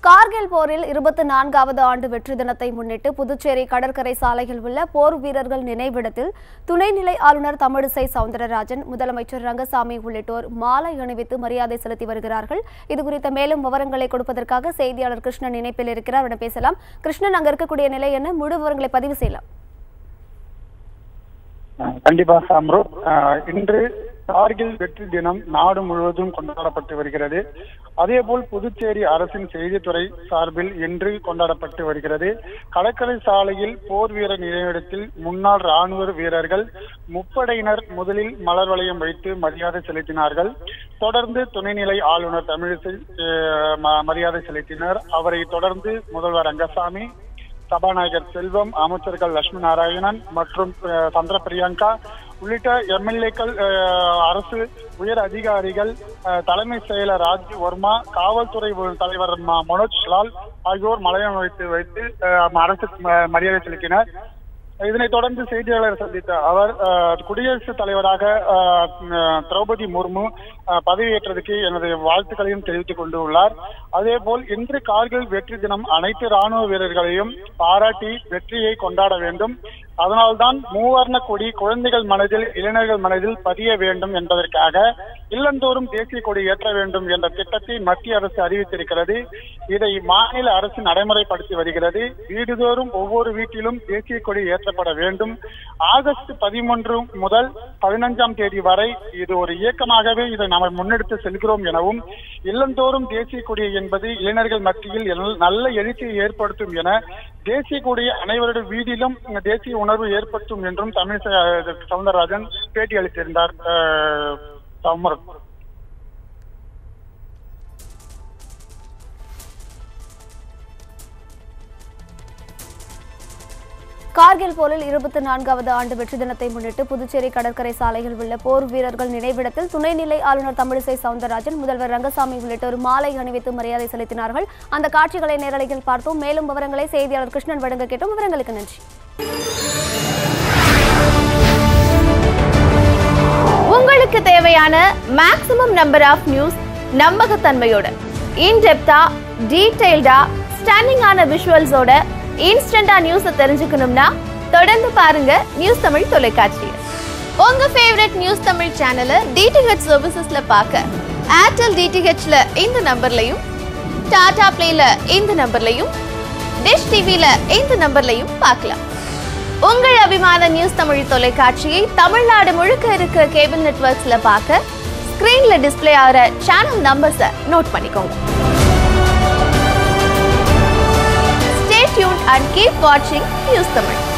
கார்கில் போரில் 24வது ஆண்டு வெற்றி தினத்தை முன்னிட்டு புதுச்சேரி கடற்கரை சாலையில் உள்ள போர் வீரர்கள் நினைவிடத்தில் துணைநிலை ஆளுநர் தமிழிசை சவுந்தரராஜன், முதலமைச்சர் ரங்கசாமி உள்ளிட்டோர் மாலை அணிவித்து மரியாதை செலுத்தி வருகிறார்கள். இதுகுறித்த மேலும் விவரங்களை கொடுப்பதற்காக செய்தியாளர் கிருஷ்ணன் இணைப்பில் இருக்கிறார். அவரிடம் பேசலாம். கிருஷ்ணன், அங்க இருக்கக்கூடிய நிலை என்ன? முழு விவரங்களை பதிவு செய்யலாம். கண்டிப்பாக அம்ரு, இன்று கார்கில் வெற்றி தினம் நாடு முழுவதும் கொண்டாடப்பட்டு வருகிறது. அதேபோல் புதுச்சேரி அரசின் செய்தித்துறை சார்பில் இன்று கொண்டாடப்பட்டு வருகிறது. கடற்கரை சாலையில் போர் வீரர் நினைவிடத்தில் முன்னாள் ராணுவ வீரர்கள் முப்படையினர் முதலில் மலர் வளையம் வைத்து மரியாதை செலுத்தினார்கள். தொடர்ந்து துணைநிலை ஆளுநர் தமிழிசை மரியாதை செலுத்தினர். அவரை தொடர்ந்து முதல்வர் ரங்கசாமி, சபாநாயகர் செல்வம், அமைச்சர்கள் லட்சுமி நாராயணன் மற்றும் சந்திர பிரியங்கா உள்ளிட்ட எம்எல்ஏக்கள், அரசு உயர் அதிகாரிகள், தலைமை செயலர் ராஜீவ் வர்மா, காவல்துறை தலைவர் மனோஜ் லால் ஆகியோர் மலையம் வைத்து அரசு மரியாதை செலுத்தினர். இதனைத் தொடர்ந்து செய்தியாளர் சந்தித்த அவர் குடியரசுத் தலைவராக திரௌபதி முர்மு பதவியேற்றதுக்கு எனது வாழ்த்துக்களையும் தெரிவித்துக் கொண்டுள்ளார். அதேபோல் இன்று கார்கில் வெற்றி தினம் அனைத்து ராணுவ வீரர்களையும் பாராட்டி வெற்றியை கொண்டாட வேண்டும். அதனால்தான் மூவர்ண கொடி குழந்தைகள் மனதில், இளைஞர்கள் மனதில் பதிய வேண்டும் என்பதற்காக இல்லந்தோறும் தேசிய கொடி ஏற்ற வேண்டும் என்ற திட்டத்தை மத்திய அரசு அறிவித்திருக்கிறது. இதை மாநில அரசு நடைமுறைப்படுத்தி வருகிறது. வீடுதோறும் ஒவ்வொரு வீட்டிலும் தேசிய கொடி ஏற்றப்பட வேண்டும். ஆகஸ்ட் 13 முதல் 15ஆம் தேதி வரை இது ஒரு இயக்கமாகவே இதை நாம் முன்னெடுத்து செல்கிறோம் எனவும், இல்லந்தோறும் தேசிய கொடி என்பது இளைஞர்கள் மத்தியில் நல்ல எழுச்சியை ஏற்படுத்தும் என, தேசிய கொடி அனைவருடைய வீட்டிலும் தேசிய உணர்வு ஏற்படுத்தும் என்றும் தமிழிசை சவுந்தரராஜன் பேட்டி அளித்திருந்தார். கார்கில் போரில் 24வது ஆண்டு வெற்றி தினத்தை முன்னிட்டு புதுச்சேரி கடற்கரை சாலையில் உள்ள போர் வீரர்கள் நினைவிடத்தில் துணைநிலை ஆளுநர் தமிழிசை சவுந்தரராஜன், முதல்வர் ரங்கசாமி உள்ளிட்டோர் மாலை அணிவித்து மரியாதை செலுத்தினார்கள். அந்த காட்சிகளை நேரலையில் பார்த்தோம். மேலும் விவரங்களை செய்தியாளர் கிருஷ்ணன் வழங்க கேட்டோம். விவரங்களுக்கு நன்றி. உங்களுக்கு தேவையான மேக்ஸிமம் நம்பர் ஆஃப் நியூஸ் நம்பகத்தன்மையோட, இன்டெப்தா, டீடைல்டா, ஸ்டன்னிங்கான விஷுவல்ஸோட இன்ஸ்டன்டா நியூஸ் தெரிஞ்சுக்கணும்னா தொடர்ந்து பாருங்க நியூஸ் தமிழ் தொலைக்காட்சி. உங்க ஃபேவரட் நியூஸ் தமிழ் சேனலை டிடிஹெச் சர்வீசஸ்ல பார்க்க ஏர்டெல் டிடிஹெச்ல இந்த நம்பர்லையும், டாடா பிளேல இந்த நம்பர்லையும், டிஷ் டிவில இந்த நம்பர்லையும் பார்க்கலாம். உங்கள் அபிமான நியூஸ் தமிழ் தொலைக்காட்சியை தமிழ்நாடு முழுக்க இருக்க கேபிள் நெட்வொர்க்ஸ்ல பார்க்க ஸ்கிரீன்ல டிஸ்பிளே ஆகிற சேனல் நம்பர்ஸை நோட் பண்ணிக்கோங்க. Stay tuned and keep watching News Tamil.